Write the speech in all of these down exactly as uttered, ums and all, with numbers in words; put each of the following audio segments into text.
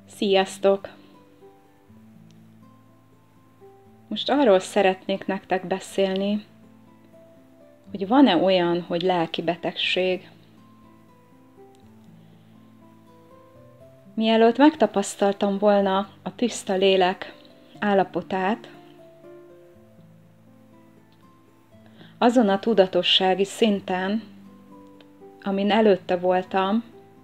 Sziasztok! Most arról szeretnék nektek beszélni, hogy van-e olyan, hogy lelki betegség. Mielőtt megtapasztaltam volna a tiszta lélek állapotát, azon a tudatossági szinten, amin előtte voltam,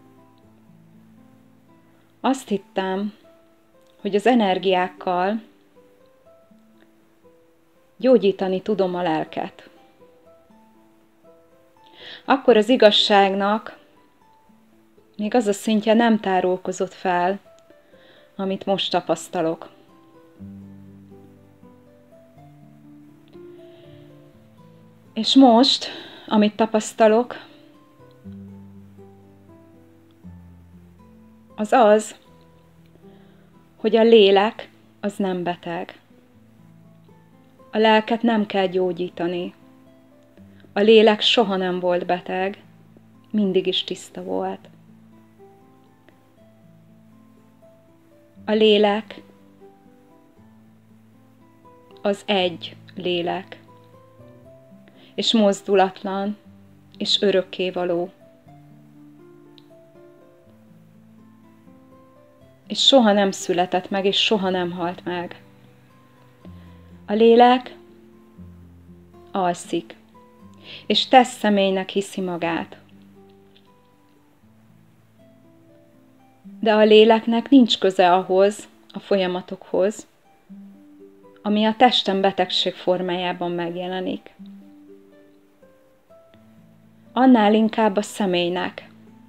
azt hittem, hogy az energiákkal gyógyítani tudom a lelket. Akkor az igazságnak még az a szintje nem tárulkozott fel, amit most tapasztalok. És most, amit tapasztalok, az az, hogy a lélek az nem beteg. A lelket nem kell gyógyítani. A lélek soha nem volt beteg, mindig is tiszta volt. A lélek az egy lélek, és mozdulatlan, és örökkévaló. És soha nem született meg, és soha nem halt meg. A lélek alszik, és tesz személynek hiszi magát. De a léleknek nincs köze ahhoz, a folyamatokhoz, ami a testen betegség formájában megjelenik. Annál inkább a személynek.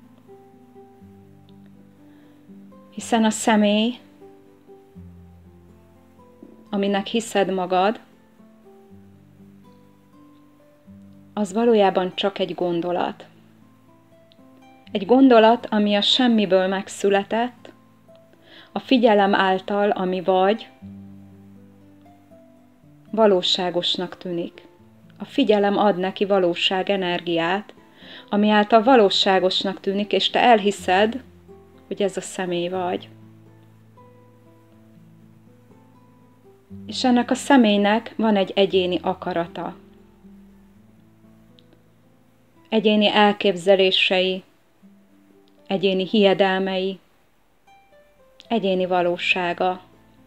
Hiszen a személy, aminek hiszed magad, az valójában csak egy gondolat. Egy gondolat, ami a semmiből megszületett, a figyelem által, ami vagy, valóságosnak tűnik. A figyelem ad neki valóság energiát, ami által valóságosnak tűnik, és te elhiszed, hogy ez a személy vagy. És ennek a személynek van egy egyéni akarata. Egyéni elképzelései, egyéni hiedelmei, egyéni valósága.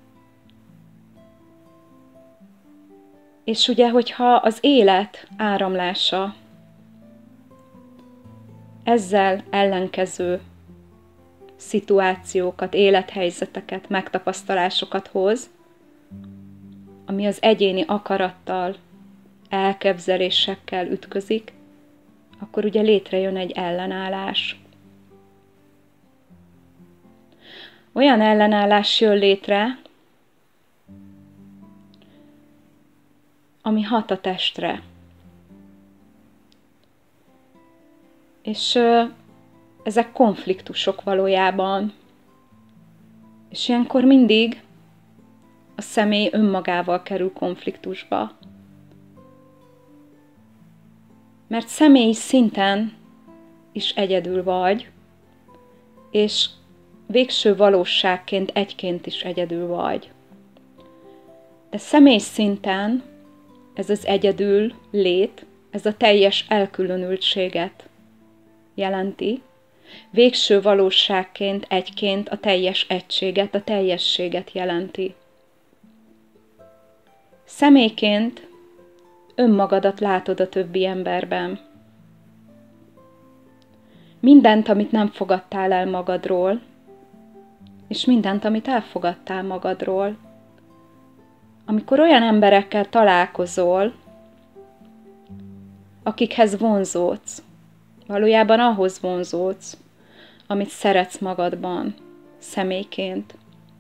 És ugye, hogyha az élet áramlása ezzel ellenkező szituációkat, élethelyzeteket, megtapasztalásokat hoz, ami az egyéni akarattal, elképzelésekkel ütközik, akkor ugye létrejön egy ellenállás. Olyan ellenállás jön létre, ami hat a testre. És ö, ezek konfliktusok valójában. És ilyenkor mindig a személy önmagával kerül konfliktusba. Mert személyi szinten is egyedül vagy, és végső valóságként egyként is egyedül vagy. De személy szinten ez az egyedül lét, ez a teljes elkülönültséget jelenti, végső valóságként egyként a teljes egységet, a teljességet jelenti. Személyként önmagadat látod a többi emberben. Mindent, amit nem fogadtál el magadról, és mindent, amit elfogadtál magadról. Amikor olyan emberekkel találkozol, akikhez vonzódsz, valójában ahhoz vonzódsz, amit szeretsz magadban, személyként.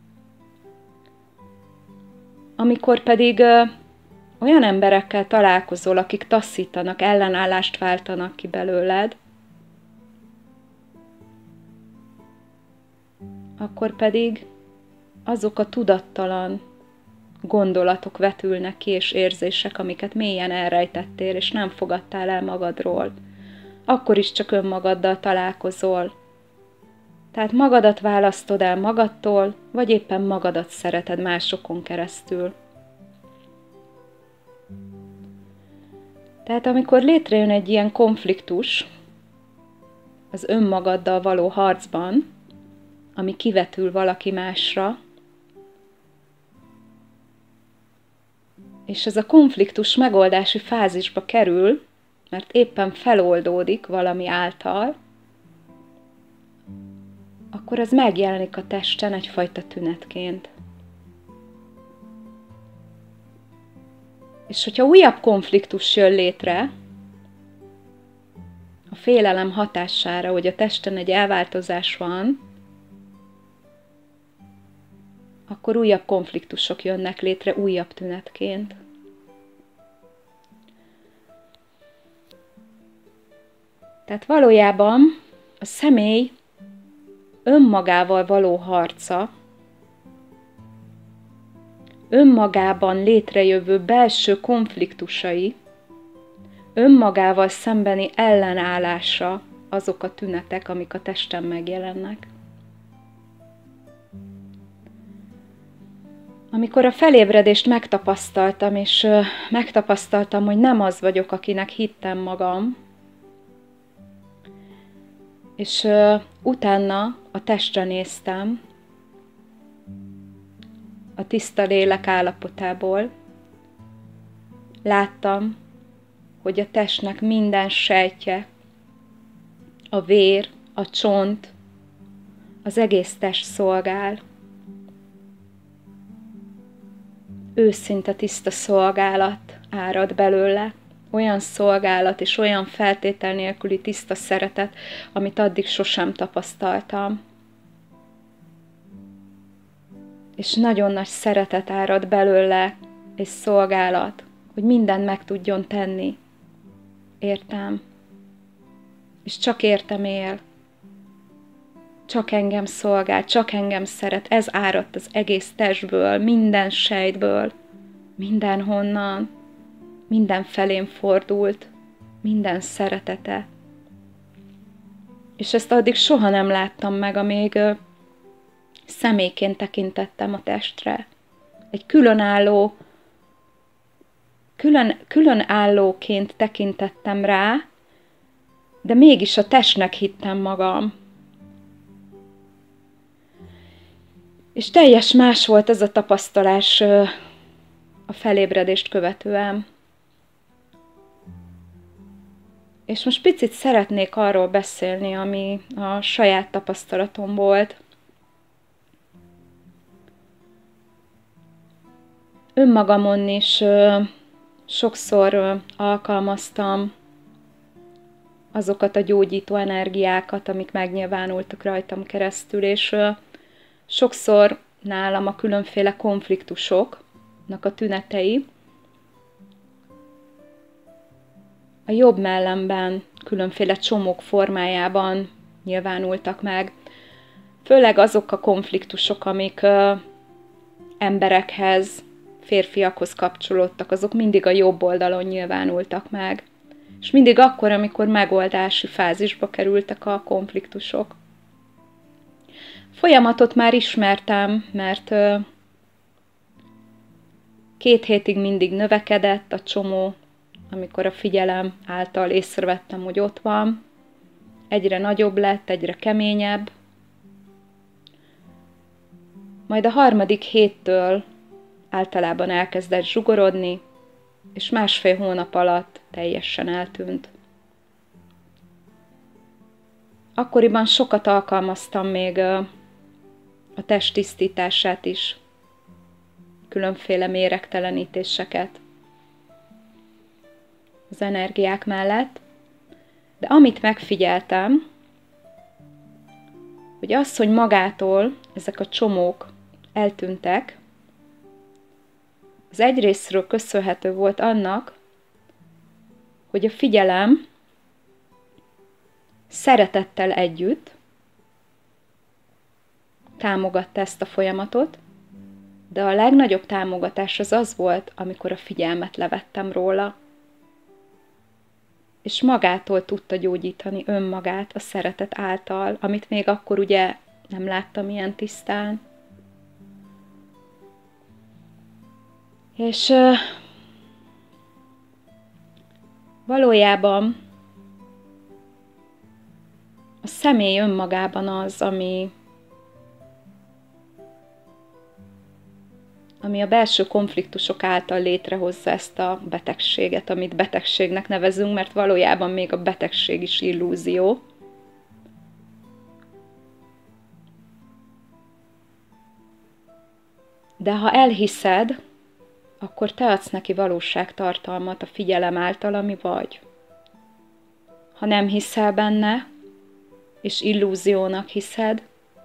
Amikor pedig ö, olyan emberekkel találkozol, akik taszítanak, ellenállást váltanak ki belőled, akkor pedig azok a tudattalan gondolatok vetülnek ki, és érzések, amiket mélyen elrejtettél, és nem fogadtál el magadról. Akkor is csak önmagaddal találkozol. Tehát magadat választod el magadtól, vagy éppen magadat szereted másokon keresztül. Tehát amikor létrejön egy ilyen konfliktus az önmagaddal való harcban, ami kivetül valaki másra, és ez a konfliktus megoldási fázisba kerül, mert éppen feloldódik valami által, akkor az megjelenik a testen egyfajta tünetként. És hogyha újabb konfliktus jön létre, a félelem hatására, hogy a testen egy elváltozás van, akkor újabb konfliktusok jönnek létre újabb tünetként. Tehát valójában a személy önmagával való harca, önmagában létrejövő belső konfliktusai, önmagával szembeni ellenállása azok a tünetek, amik a testen megjelennek. Amikor a felébredést megtapasztaltam, és megtapasztaltam, hogy nem az vagyok, akinek hittem magam, és utána a testre néztem, a tiszta lélek állapotából, láttam, hogy a testnek minden sejtje, a vér, a csont, az egész test szolgál. Őszinte tiszta szolgálat árad belőle, olyan szolgálat és olyan feltétel nélküli tiszta szeretet, amit addig sosem tapasztaltam. És nagyon nagy szeretet árad belőle, és szolgálat, hogy mindent meg tudjon tenni. Értem. És csak értem él. Csak engem szolgál, csak engem szeret. Ez áradt az egész testből, minden sejtből, mindenhonnan, minden felén fordult, minden szeretete. És ezt addig soha nem láttam meg, amíg személyként tekintettem a testre. Egy különálló, külön, különállóként tekintettem rá, de mégis a testnek hittem magam. És teljes más volt ez a tapasztalás a felébredést követően. És most picit szeretnék arról beszélni, ami a saját tapasztalatom volt. Önmagamon is ö, sokszor ö, alkalmaztam azokat a gyógyító energiákat, amik megnyilvánultak rajtam keresztül, és ö, sokszor nálam a különféle konfliktusoknak a tünetei a jobb mellemben különféle csomók formájában nyilvánultak meg. Főleg azok a konfliktusok, amik ö, emberekhez, férfiakhoz kapcsolódtak, azok mindig a jobb oldalon nyilvánultak meg. És mindig akkor, amikor megoldási fázisba kerültek a konfliktusok. Folyamatot már ismertem, mert ö, két hétig mindig növekedett a csomó, amikor a figyelem által észrevettem, hogy ott van. Egyre nagyobb lett, egyre keményebb. Majd a harmadik héttől általában elkezdett zsugorodni, és másfél hónap alatt teljesen eltűnt. Akkoriban sokat alkalmaztam még a test tisztítását is, különféle méregtelenítéseket az energiák mellett, de amit megfigyeltem, hogy az, hogy magától ezek a csomók eltűntek, az egyrészről köszönhető volt annak, hogy a figyelem szeretettel együtt támogatta ezt a folyamatot, de a legnagyobb támogatás az az volt, amikor a figyelmet levettem róla, és magától tudta gyógyítani önmagát a szeretet által, amit még akkor ugye nem láttam ilyen tisztán. És uh, valójában a személy önmagában az, ami, ami a belső konfliktusok által létrehozza ezt a betegséget, amit betegségnek nevezünk, mert valójában még a betegség is illúzió. De ha elhiszed, akkor te adsz neki valóságtartalmat a figyelem által, ami vagy. Ha nem hiszel benne, és illúziónak hiszed,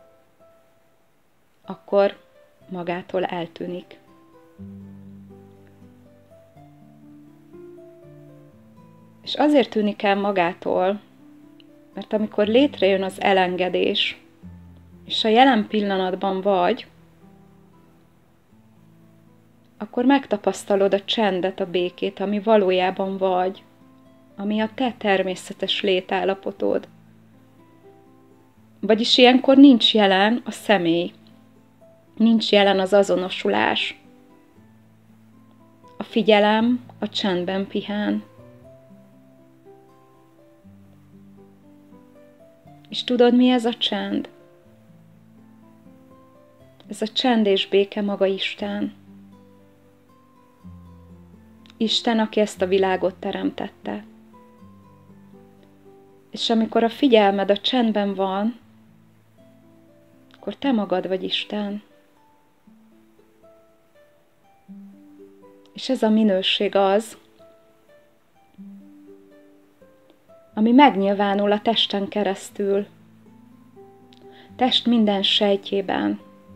akkor magától eltűnik. És azért tűnik el magától, mert amikor létrejön az elengedés, és a jelen pillanatban vagy, akkor megtapasztalod a csendet, a békét, ami valójában vagy, ami a te természetes létállapotod. Vagyis ilyenkor nincs jelen a személy, nincs jelen az azonosulás. A figyelem a csendben pihen. És tudod, mi ez a csend? Ez a csend és béke maga Isten. Isten, aki ezt a világot teremtette. És amikor a figyelmed a csendben van, akkor te magad vagy Isten. És ez a minőség az, ami megnyilvánul a testen keresztül. Test minden sejtjében,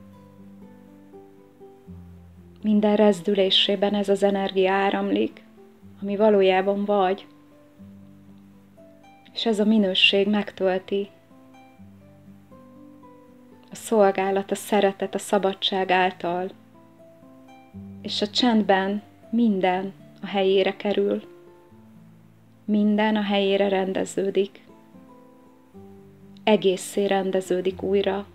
minden rezdülésében ez az energia áramlik, ami valójában vagy. És ez a minőség megtölti a szolgálat, a szeretet, a szabadság által. És a csendben minden a helyére kerül. Minden a helyére rendeződik. Egészé rendeződik újra.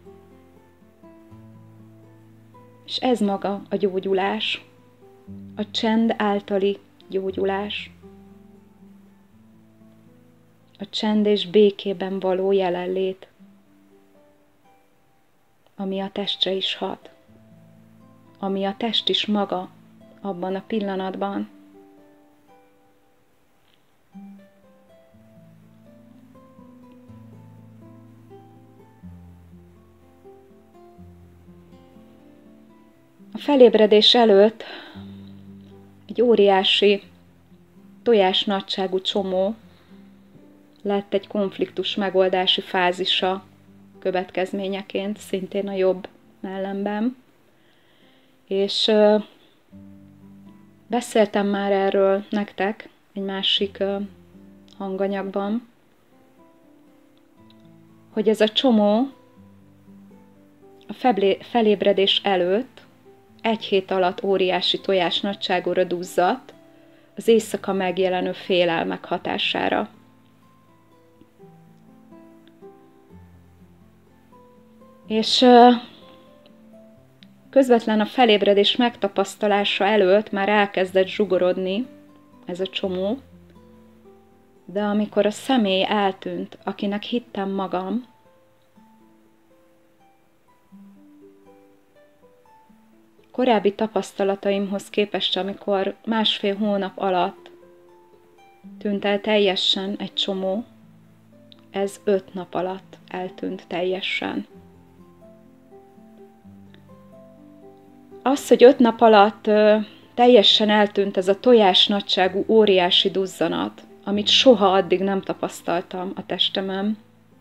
És ez maga a gyógyulás. A csend általi gyógyulás. A csend és békében való jelenlét, ami a testre is hat, ami a test is maga abban a pillanatban. A felébredés előtt egy óriási tojás nagyságú csomó lett egy konfliktus megoldási fázisa következményeként, szintén a jobb mellemben. És ö, beszéltem már erről nektek egy másik ö, hanganyagban, hogy ez a csomó a felébredés előtt egy hét alatt óriási tojás nagyságúra duzzadt az éjszaka megjelenő félelmek hatására. És közvetlen a felébredés megtapasztalása előtt már elkezdett zsugorodni ez a csomó, de amikor a személy eltűnt, akinek hittem magam, korábbi tapasztalataimhoz képest, amikor másfél hónap alatt tűnt el teljesen egy csomó, ez öt nap alatt eltűnt teljesen. Az, hogy öt nap alatt ö, teljesen eltűnt ez a tojás nagyságú óriási duzzanat, amit soha addig nem tapasztaltam a testemen,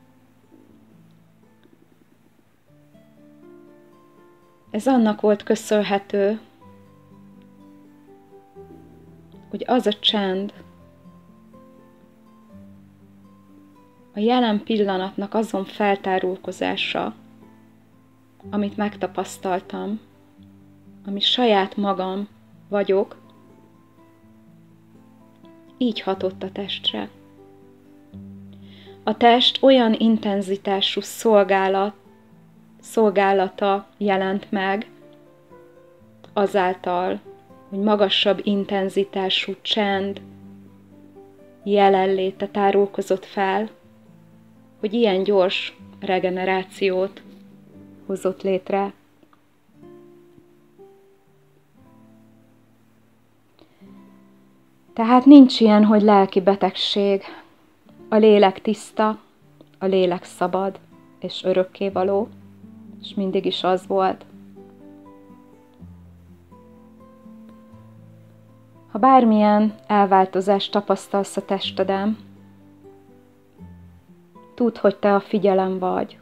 ez annak volt köszönhető, hogy az a csend, a jelen pillanatnak azon feltárulkozása, amit megtapasztaltam, ami saját magam vagyok, így hatott a testre. A test olyan intenzitású szolgálat szolgálata jelent meg azáltal, hogy magasabb intenzitású csend jelenléte tárulkozott fel, hogy ilyen gyors regenerációt hozott létre. Tehát nincs ilyen, hogy lelki betegség. A lélek tiszta, a lélek szabad és örökkévaló, és mindig is az volt. Ha bármilyen elváltozást tapasztalsz a testeden, tudd, hogy te a figyelem vagy.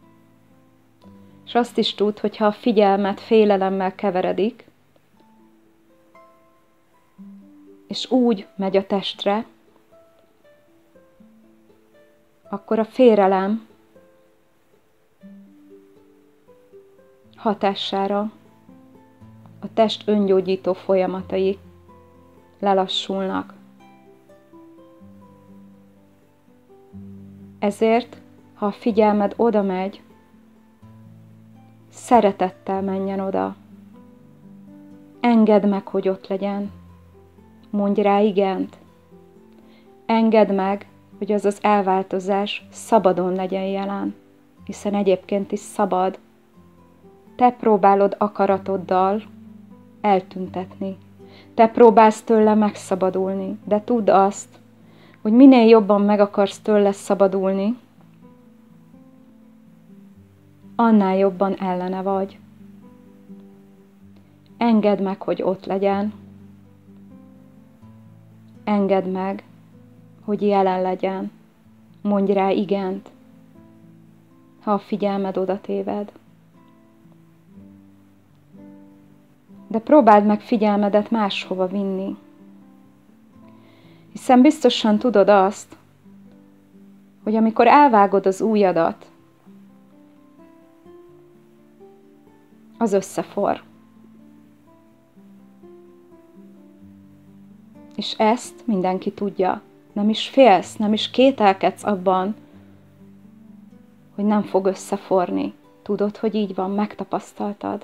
És azt is tudd, hogy ha a figyelmet félelemmel keveredik, és úgy megy a testre, akkor a félelem hatására a test öngyógyító folyamatai lelassulnak. Ezért, ha a figyelmed oda megy, szeretettel menjen oda. Engedd meg, hogy ott legyen. Mondj rá igent. Engedd meg, hogy az az elváltozás szabadon legyen jelen, hiszen egyébként is szabad. Te próbálod akaratoddal eltüntetni. Te próbálsz tőle megszabadulni, de tudd azt, hogy minél jobban meg akarsz tőle szabadulni, annál jobban ellene vagy. Engedd meg, hogy ott legyen. Engedd meg, hogy jelen legyen. Mondj rá igent, ha a figyelmed oda téved. De próbáld meg figyelmedet máshova vinni. Hiszen biztosan tudod azt, hogy amikor elvágod az ujjadat, az összefor. És ezt mindenki tudja. Nem is félsz, nem is kételkedsz abban, hogy nem fog összeforni. Tudod, hogy így van, megtapasztaltad.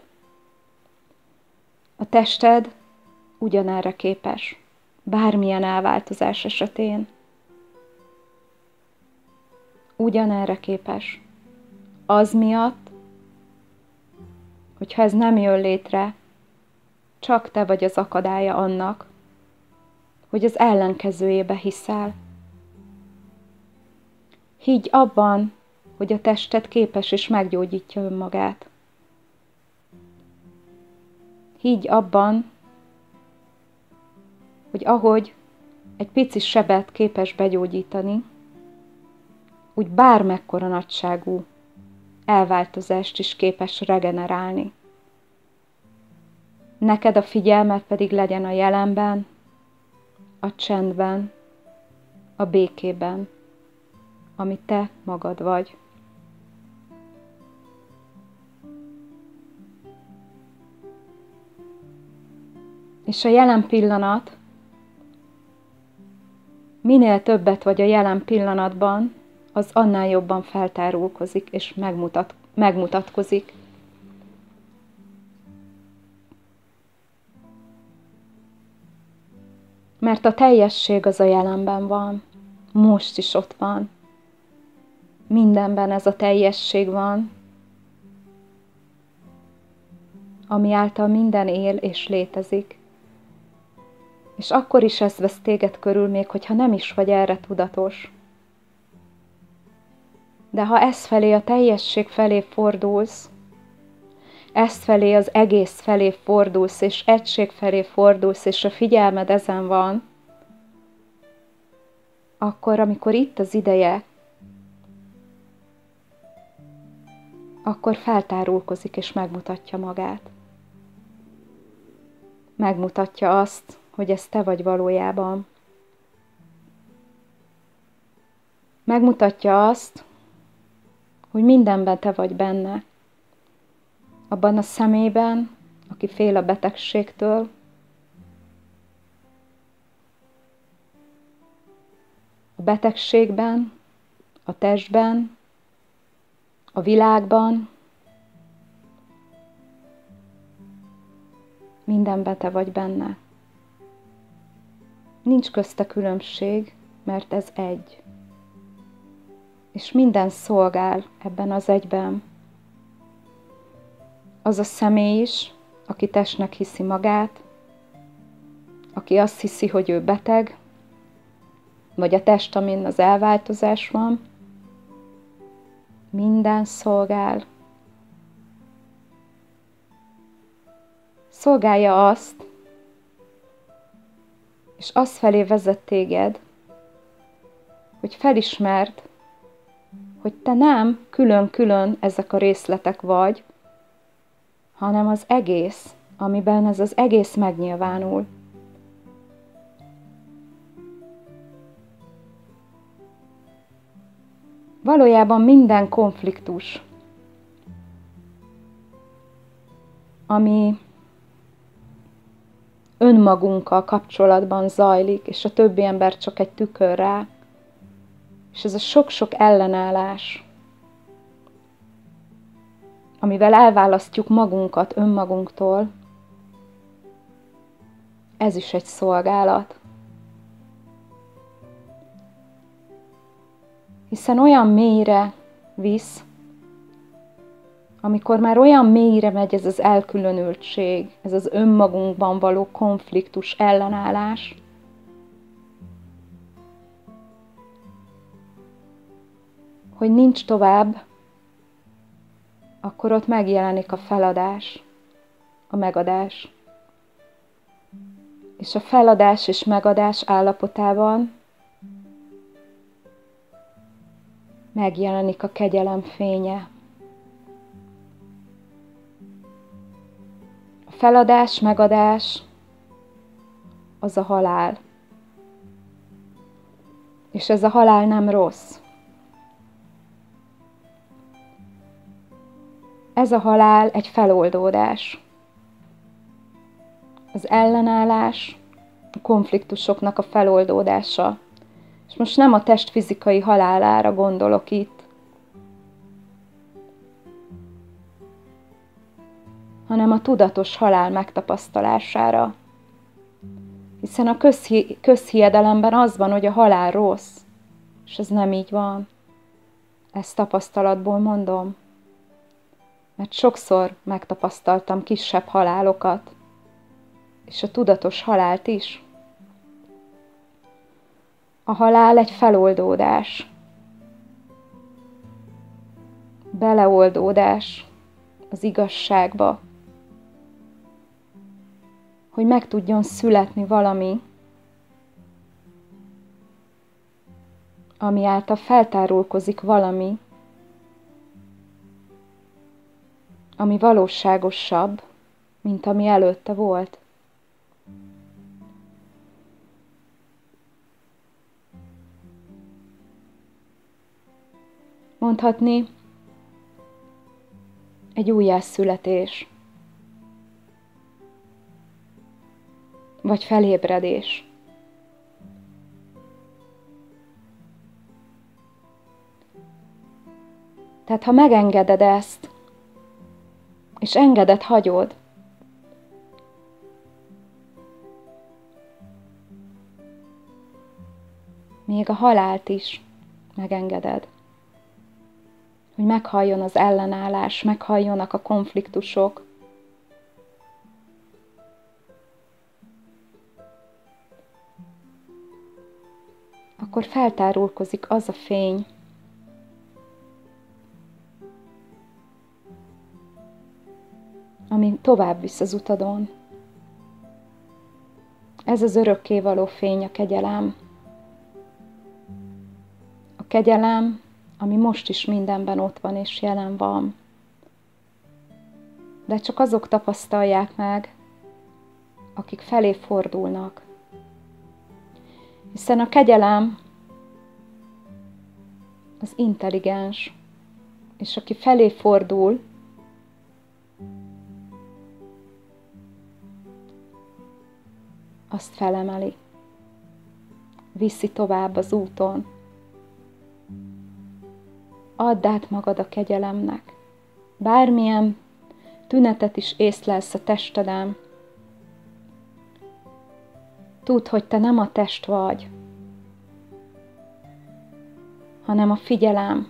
A tested ugyanerre képes, bármilyen elváltozás esetén. Ugyanerre képes. Az miatt, hogyha ez nem jön létre, csak te vagy az akadálya annak, hogy az ellenkezőjébe hiszel. Higgy abban, hogy a tested képes és meggyógyítja önmagát. Higgy abban, hogy ahogy egy pici sebet képes begyógyítani, úgy bármekkora nagyságú elváltozást is képes regenerálni. Neked a figyelmed pedig legyen a jelenben, a csendben, a békében, ami te magad vagy. És a jelen pillanat, minél többet vagy a jelen pillanatban, az annál jobban feltárulkozik és megmutat, megmutatkozik. Mert a teljesség az a jelenben van, most is ott van. Mindenben ez a teljesség van, ami által minden él és létezik. És akkor is ez vesz téged körül, még hogyha nem is vagy erre tudatos. De ha ez felé, a teljesség felé fordulsz, ezt felé, az egész felé fordulsz, és egység felé fordulsz, és a figyelmed ezen van, akkor, amikor itt az ideje, akkor feltárulkozik és megmutatja magát. Megmutatja azt, hogy ez te vagy valójában. Megmutatja azt, hogy mindenben te vagy benne. Abban a szemében, aki fél a betegségtől, a betegségben, a testben, a világban, mindenben te vagy benne. Nincs közte különbség, mert ez egy. És minden szolgál ebben az egyben. Az a személy is, aki testnek hiszi magát, aki azt hiszi, hogy ő beteg, vagy a test, amin az elváltozás van, minden szolgál. Szolgálja azt, és az felé vezet téged, hogy felismerd, hogy te nem külön-külön ezek a részletek vagy, hanem az egész, amiben ez az egész megnyilvánul. Valójában minden konfliktus, ami önmagunkkal kapcsolatban zajlik, és a többi ember csak egy tükör rá, és ez a sok-sok ellenállás, amivel elválasztjuk magunkat önmagunktól, ez is egy szolgálat. Hiszen olyan mélyre visz, amikor már olyan mélyre megy ez az elkülönültség, ez az önmagunkban való konfliktus, ellenállás, hogy nincs tovább, akkor ott megjelenik a feladás, a megadás. És a feladás és megadás állapotában megjelenik a kegyelem fénye. A feladás, megadás az a halál. És ez a halál nem rossz. Ez a halál egy feloldódás. Az ellenállás, a konfliktusoknak a feloldódása. És most nem a test fizikai halálára gondolok itt, hanem a tudatos halál megtapasztalására. Hiszen a közhi- közhiedelemben az van, hogy a halál rossz, és ez nem így van. Ezt tapasztalatból mondom. Mert sokszor megtapasztaltam kisebb halálokat, és a tudatos halált is. A halál egy feloldódás, beleoldódás az igazságba, hogy meg tudjon születni valami, ami által feltárulkozik valami, ami valóságosabb, mint ami előtte volt. Mondhatni, egy újjászületés, vagy felébredés. Tehát ha megengeded ezt, és engeded, hagyod, még a halált is megengeded, hogy meghalljon az ellenállás, meghalljonak a konfliktusok, akkor feltárulkozik az a fény, ami tovább visz az utadon. Ez az örökkévaló fény, a kegyelem. A kegyelem, ami most is mindenben ott van és jelen van. De csak azok tapasztalják meg, akik felé fordulnak. Hiszen a kegyelem az intelligens, és aki felé fordul, azt felemeli, viszi tovább az úton. Add át magad a kegyelemnek. Bármilyen tünetet is észlelsz a testeden, Tudd, hogy te nem a test vagy, hanem a figyelem.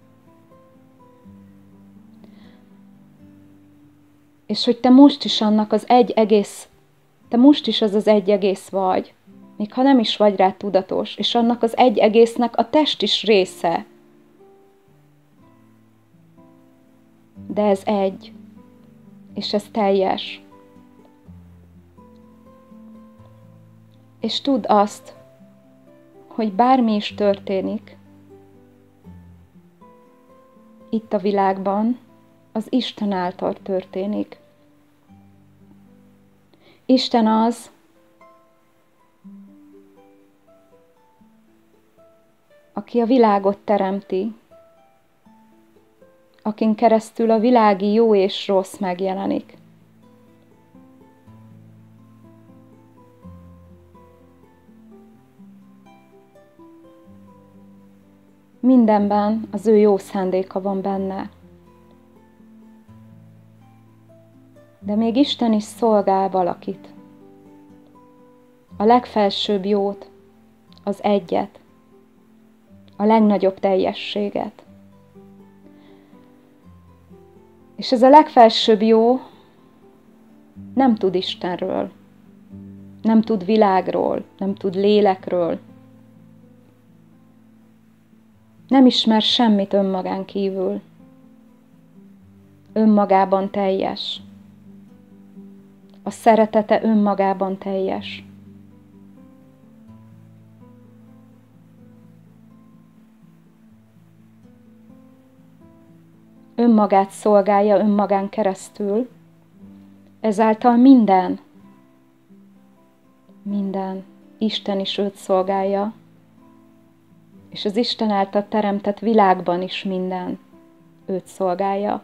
És hogy te most is annak az egy egész, te most is az az egy egész vagy, még ha nem is vagy rá tudatos, és annak az egy egésznek a test is része. De ez egy, és ez teljes. És tudd azt, hogy bármi is történik itt a világban, az Isten által történik. Isten az, aki a világot teremti, akin keresztül a világi jó és rossz megjelenik. Mindenben az ő jó szándéka van benne. De még Isten is szolgál valakit. A legfelsőbb jót, az egyet, a legnagyobb teljességet. És ez a legfelsőbb jó nem tud Istenről, nem tud világról, nem tud lélekről, nem ismer semmit önmagán kívül. Önmagában teljes. A szeretete önmagában teljes. Önmagát szolgálja önmagán keresztül, ezáltal minden, minden, Isten is őt szolgálja, és az Isten által teremtett világban is minden őt szolgálja.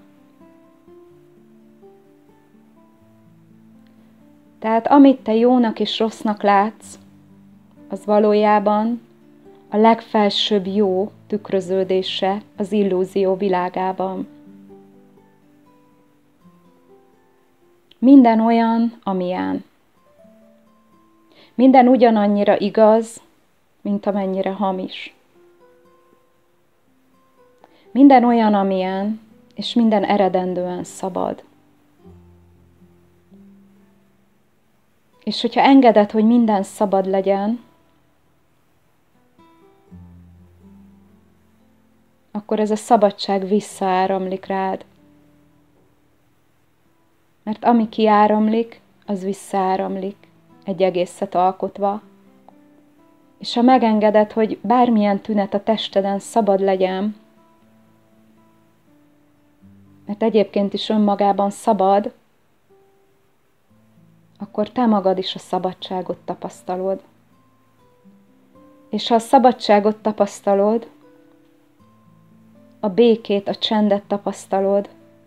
Tehát amit te jónak és rossznak látsz, az valójában a legfelsőbb jó tükröződése az illúzió világában. Minden olyan, amilyen. Minden ugyanannyira igaz, mint amennyire hamis. Minden olyan, amilyen, és minden eredendően szabad. És hogyha engeded, hogy minden szabad legyen, akkor ez a szabadság visszaáramlik rád. Mert ami kiáramlik, az visszaáramlik, egy egészet alkotva. És ha megengeded, hogy bármilyen tünet a testeden szabad legyen, mert egyébként is önmagában szabad, akkor te magad is a szabadságot tapasztalod. És ha a szabadságot tapasztalod, a békét, a csendet tapasztalod,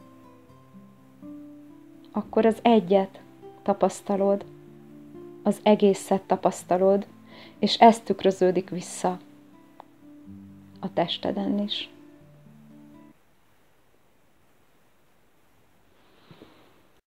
akkor az egyet tapasztalod, az egészet tapasztalod, és ez tükröződik vissza a testeden is.